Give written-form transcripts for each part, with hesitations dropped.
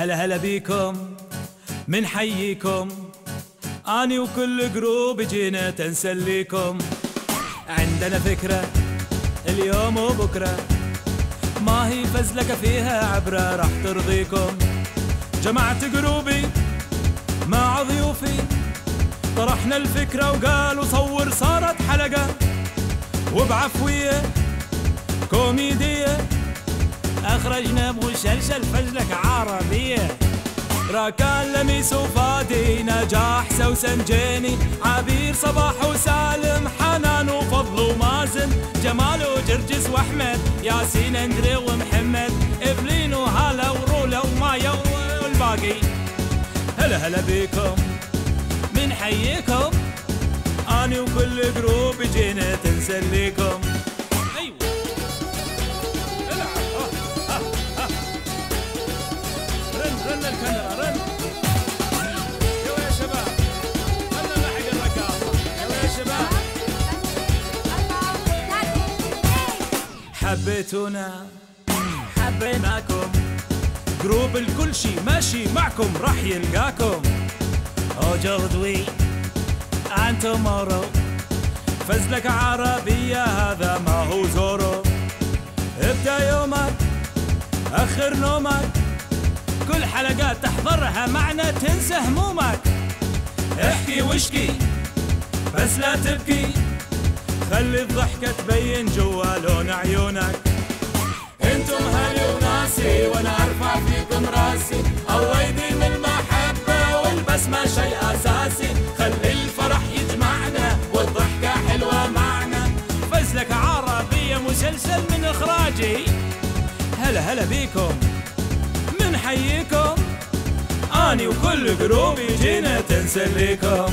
هلا هلا بيكم من حييكم، اني وكل جروب جينا تنسليكم. عندنا فكرة اليوم وبكرة، ما هي فزلكة فيها عبرة راح ترضيكم. جمعت جروبي مع ضيوفي، طرحنا الفكرة وقالوا صور صارت حلقة، وبعفوية كوميدية أخرجنا بمسلسل فزلكة عربية. راكان لميس وفادي نجاح سوسن جيني عبير صباح وسالم حنان وفضل ومازن جمال وجرجس واحمد ياسين اندري ومحمد إفلين وهلا ورولا ومايا والباقي. هلا هلا بيكم من حييكم، اني وكل جروب جينا تنسليكم. ايوه رن الكاميرا رن. يلا يا شباب خلنا نلحق الرقاصة. يلا يا شباب حبيتونا حبيناكم، جروب الكل شي ماشي معكم راح يلقاكم. وجودوي عن تومورو فزلكة عربية هذا ما هو زورو. ابدأ يومك أخر نومك، كل حلقات تحضرها معنا تنسى همومك. احكي واشكي بس لا تبكي، خلي الضحكة تبين جوا لون عيونك. انتم هلي وناسي وانا ارفع فيكم راسي، الله يديم المحبة والبسمة شيء اساسي، خلي الفرح يجمعنا والضحكة حلوة معنا. فزلكة عربية مسلسل من اخراجي. هلا هلا بيكم من حييكم، اني وكل جروبي جينا تنسليكم.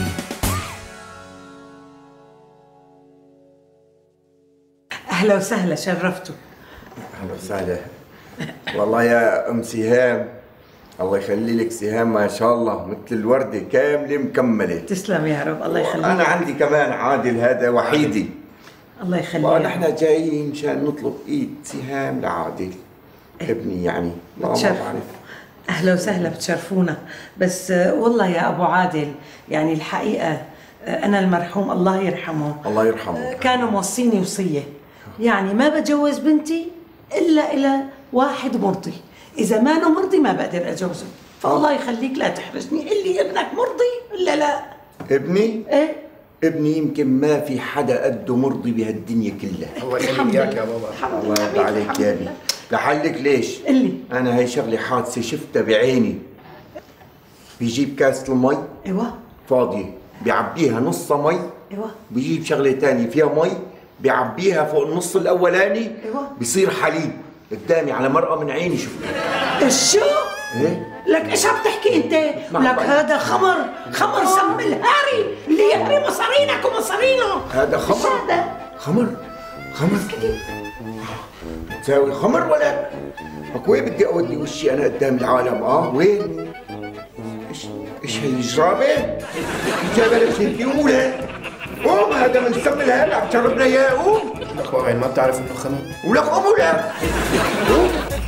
اهلا وسهلا شرفتوا. اهلا وسهلا. والله يا ام سهام الله يخلي لك سهام ما شاء الله مثل الورده كامله مكمله. تسلم يا رب الله يخليك. انا عندي كمان عادل هذا وحيدي الله يخليك. ونحن جايين مشان نطلب ايد سهام لعادل ابني يعني ما بعرف. اهلا وسهلا بتشرفونا. بس والله يا ابو عادل يعني الحقيقه انا المرحوم الله يرحمه الله يرحمه كانوا موصيني وصيه، يعني ما بجوز بنتي الا الى واحد مرضي، اذا ما أنا مرضي ما بقدر اجوزه. فالله يخليك لا تحرجني، قل لي ابنك مرضي ولا لا؟ ابني؟ ايه ابني يمكن ما في حدا قده مرضي بهالدنيا كلها. الله يخليك اياك يا بابا. الله يرضى عليك يا ابني. لحلك ليش؟ قلي. انا هي شغله حادثه شفتها بعيني. بيجيب كاسه المي ايوه فاضيه بيعبيها نصها مي، ايوه بيجيب شغله ثانيه فيها مي بيعبيها فوق النص الاولاني، ايوه بيصير حليب قدامي على مرأة من عيني شفتها. شو؟ ايه؟ لك ايش عم تحكي انت؟ لك هذا خمر سم الهاري اللي يهري مصارينك ومصارينه. هذا خمر؟ خمر بتساوي خمر ولا؟ لك وين بدي اودي وشي انا قدام العالم؟ وين؟ ايش هي الجرابه؟ جايبه لك انتي قوم ولك قوم، هذا من سم الهاري عم تشربنا اياه. قوم لك وين ما بتعرف انه خمر؟ ولك قوم ولك قوم.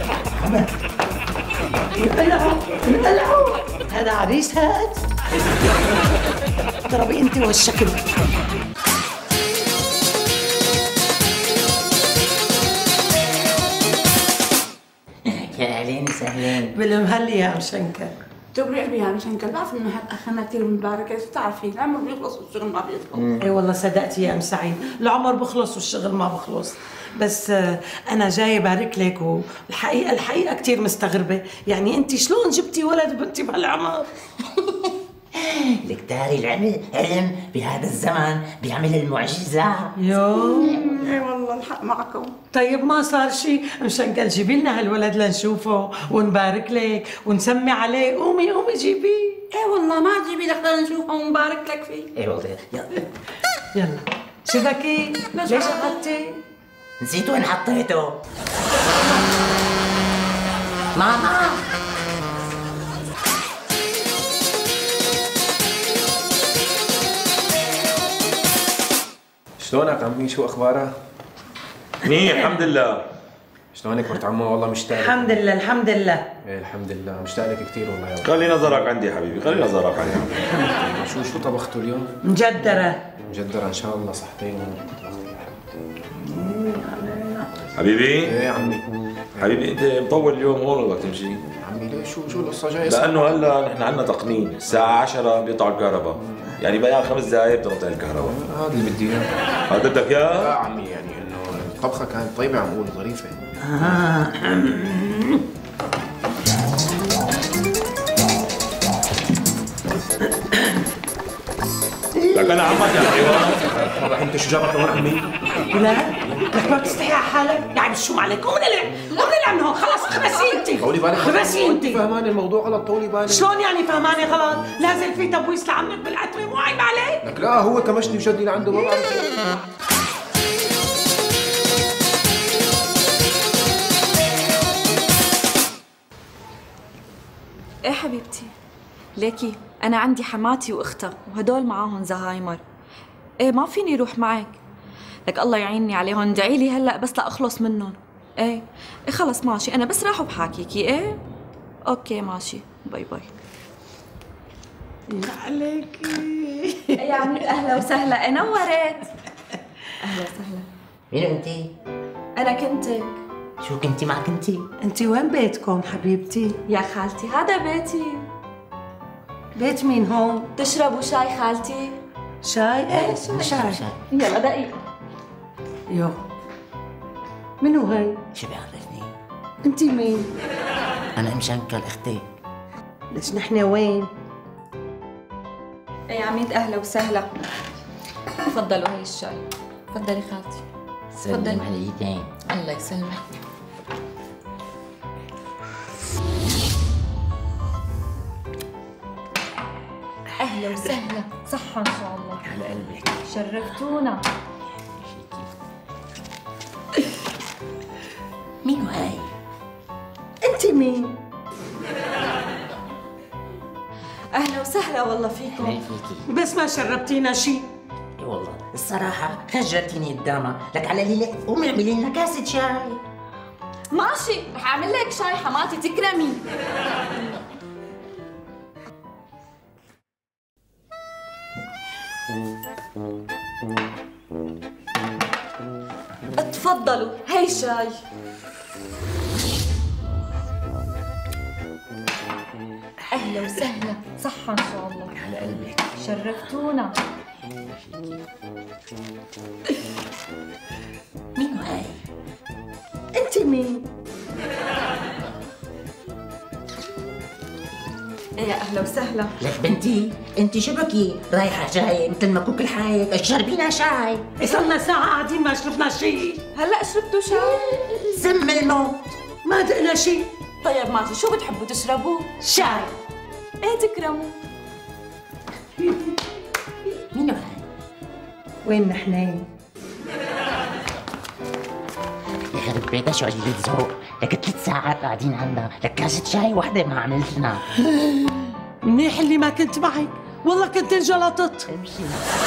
انقلعوا هذا عريس هاد. اضربي انت والشكل. يا اهلين وسهلين. بالمهلي يا ام شنكر. تبري قلبي يا مشان بعرف انه اخنا كثير مباركه، بتعرفي العمر بيخلص والشغل ما بيخلص. اي والله صدقتي يا ام سعيد، العمر بخلص والشغل ما بخلص. بس انا جاي بارك لك، والحقيقه كثير مستغربه، يعني انت شلون جبتي ولد بنتي بهالعمر؟ الكتاري العلم بهذا الزمن بيعمل المعجزات. اي والله الحق معكم. طيب ما صار شيء مشان قال جيبي لنا هالولد لنشوفه ونبارك لك ونسمي عليه. قومي جيبيه. اي والله ما تجيبي لك لنشوفه ونبارك لك فيه. اي والله. يلا شبكي ليش اخذتي؟ نسيت وين حطيته. ماما شلونك عمي؟ شو اخبارها؟ منيح الحمد لله. شلونك مرت عمو؟ والله مشتاق لك. الحمد لله الحمد لله. ايه الحمد لله، مشتاق لك كثير والله يا خلي نظرك عندي يا حبيبي، خلي نظرك عندي. شو طبختوا اليوم؟ مجدرة. مجدرة ان شاء الله صحتين. حبيبي. ايه عمي. حبيبي انت مطول اليوم هون ولا بدك تمشي؟ عمي ليش؟ شو القصة جاية؟ لانه هلا نحن عندنا تقنين، الساعة 10 بيقطع الكهرباء، يعني بقى 5 دقائق بتنقطع الكهرباء. هذا اللي بدي اياه. هذا بدك لا اياه؟ عمي يعني انه الطبخة كانت طيبة، عم اقول ظريفة. لك انا عمك يا حيوان. والله انت شو جابك لهون عمي؟ لا لك ما تستحي على حالك، يعني شو عليك؟ قوم من هون، خلص اخرسي انت. طولي بالك. اخرسي انت. فهمان الموضوع غلط، طولي بالك. شلون يعني فهماني غلط؟ نازل في تبويس لعمك بالعتمة، مو عيب عليك؟ لك لا هو كمشني وشدني لعنده، ما بعرف. ايه حبيبتي، ليكي أنا عندي حماتي وأختها وهدول معاهم زهايمر. ايه ما فيني روح معك. لك الله يعيني عليهم، ادعي لي هلا بس لأخلص منهم. ايه خلص ماشي، أنا بس راح بحاكيكي. ايه اوكي ماشي، باي باي. يا عليكي. يا عمي أهلا وسهلا، نورت. أهلا وسهلا. مين انت؟ أنا كنتك. شو كنتي مع كنتي؟ انت وين بيتكم حبيبتي؟ يا خالتي هذا بيتي. بيت مين هون؟ تشربوا شاي خالتي؟ شاي؟ ايه شاي. يلا دقيقة. يو منو هي؟ شو بيعرفني؟ انت مين؟ انا مشنكل اختي. ليش نحن وين؟ يا عميد أهلا وسهلا. تفضلوا هي الشاي. تفضلي خالتي. سلم عليكي. الله يسلمك. أهلا وسهلا، صحة إن شاء الله. على قلبك. شرفتونا. مين هاي؟ انت مين؟ أهلا وسهلا والله فيكم. هاي فيكي. بس ما شربتينا شيء. اي والله الصراحة خجلتيني قدامها، لك على ليلة قومي اعملي لنا كاسة شاي. ماشي، رح أعمل لك شاي حماتي، تكرمي. تفضلوا هي شاي. أهلا وسهلا، صحة إن شاء الله. على قلبك. شرفتونا. مين هاي؟ انت مين؟ يا أهلا وسهلا. لك بنتي انت شبكي رايحة جاية مثل ما كوك الحايك، اشربينا شاي. صرنا ساعة قاعدين ما شربنا شيء. هلا شربتوا شاي؟ سم الموت. ما دقنا شيء. طيب ماشي، شو بتحبوا تشربوا؟ شاي. ايه تكرموا. مين هاي؟ وين نحن؟ يخرب بيتها شو قليلة ذوق، لك 3 ساعات قاعدين عنا، لك كاسة شاي وحدة ما عملت لنا. منيح اللي ما كنت معك، والله كنت انجلطت. امشي.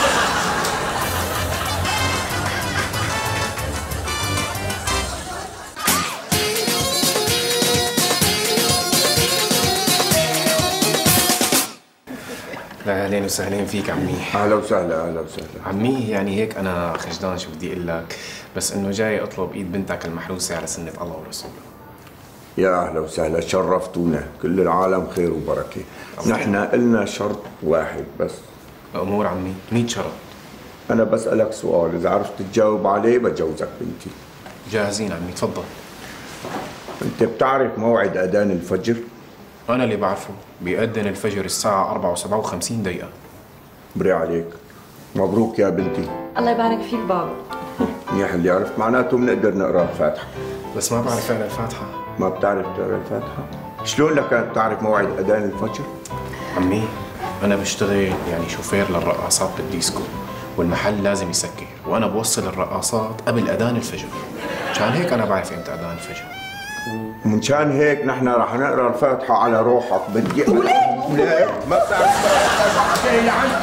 لا اهلين وسهلين فيك عمي. اهلا وسهلا اهلا وسهلا. عمي يعني هيك انا خجلان، شو بدي اقول لك، بس انه جاي اطلب ايد بنتك المحروسه على سنه الله ورسوله. يا اهلا وسهلا، شرفتونا، كل العالم خير وبركه. نحن قلنا شرط واحد بس. امور عمي 100 شرط. انا بسالك سؤال، اذا عرفت تجاوب عليه بجوزك بنتي. جاهزين عمي، تفضل. انت بتعرف موعد اذان الفجر؟ انا اللي بعرفه، بيأذن الفجر الساعه 4:57. بري عليك، مبروك يا بنتي. الله يبارك فيك بابا. منيح اللي عرفت، معناته بنقدر نقرا الفاتحه. بس ما بعرف اقرا الفاتحه. ما بتعرف تقرا الفاتحه؟ شلون لك بتعرف موعد اذان الفجر؟ عمي انا بشتغل يعني شوفير للرقاصات بالديسكو، والمحل لازم يسكر، وانا بوصل الرقاصات قبل اذان الفجر، مشان هيك انا بعرف امتى اذان الفجر. ومنشان هيك نحن رح نقرا الفاتحه على روحك بدي. وليه؟ ما بتعرف تقرا الفاتحه لعن.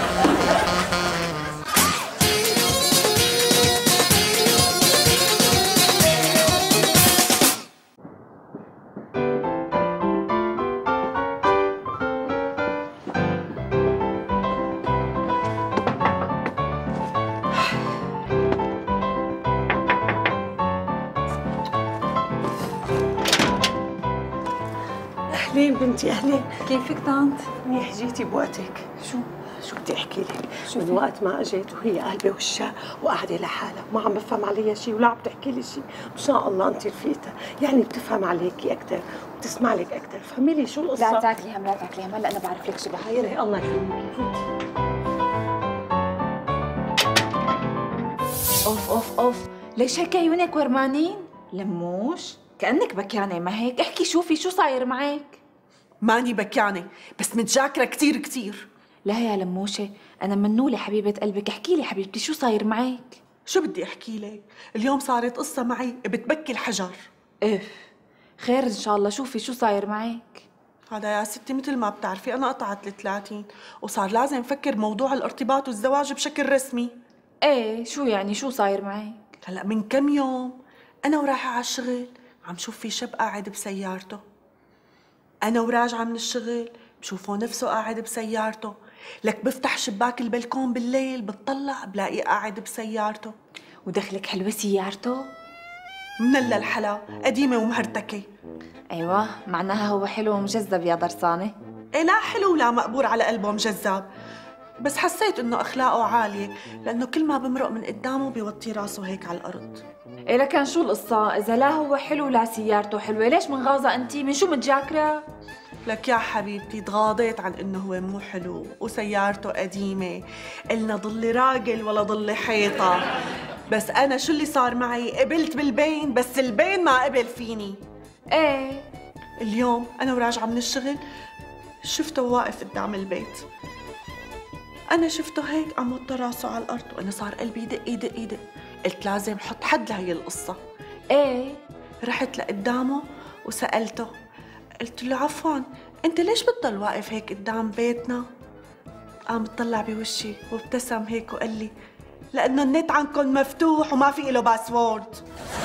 بنتي أهلين. كيفك طنط؟ منيح جيتي بوقتك. شو بدي احكي لك؟ من وقت ما اجيت وهي قلبي وشها وقاعده لحالها وما عم بفهم عليها شيء ولا عم تحكي لي شيء، ما شاء الله انت رفيقتها، يعني بتفهم عليكي اكثر وبتسمع لك اكثر، فهمي لي شو القصه؟ لا تاكلي هم لا تاكلي هم، هلا انا بعرف لك شو بحكي. خيري الله يخليكي، فوتي. اوف ليش هيك عيونك ورمانين؟ لموش كأنك بكيانة ما هيك؟ احكي شوفي شو صاير معك؟ ماني بكيانة بس متجاكرة كتير. لا يا لموشة، أنا منولة حبيبة قلبك، احكي لي حبيبتي شو صاير معك؟ شو بدي احكي لك؟ اليوم صارت قصة معي بتبكي الحجر. خير إن شاء الله، شوفي شو صاير معك؟ هذا يا ستي مثل ما بتعرفي أنا قطعت ال30 وصار لازم أفكر موضوع الارتباط والزواج بشكل رسمي. شو يعني شو صاير معك؟ هلا من كم يوم أنا ورايحة على الشغل عم شوف في شاب قاعد بسيارته، أنا وراجعة من الشغل بشوفه نفسه قاعد بسيارته، لك بفتح شباك البلكون بالليل بتطلع بلاقيه قاعد بسيارته. ودخلك حلوة سيارته؟ من الحلا قديمة ومهرتكة. أيوة معناها هو حلو ومجذب يا درسانة. إيه لا حلو ولا مقبور على قلبه مجذب، بس حسيت إنه أخلاقه عالية لأنه كل ما بمرق من قدامه بيوطي راسه هيك على الأرض. لكن شو القصة؟ إذا لا هو حلو ولا سيارته حلوة، ليش منغاظة أنتي؟ من شو متجاكرة؟ لك يا حبيبتي تغاضيت عن إنه هو مو حلو وسيارته قديمة، قلنا ضلي راجل ولا ضلي حيطة، بس أنا شو اللي صار معي؟ قبلت بالبين بس البين ما قبل فيني. اليوم أنا وراجعة من الشغل شفته واقف قدام البيت، أنا شفته هيك عم وطى راسه على الأرض وأنا صار قلبي يدق، قلت لازم حط حد لهي القصة. رحت لقدامه وسألته، قلت له عفواً أنت ليش بتضل واقف هيك قدام بيتنا؟ قام طلع بوشي وابتسم هيك وقال لي لأنه النت عندكم مفتوح وما في له باسورد.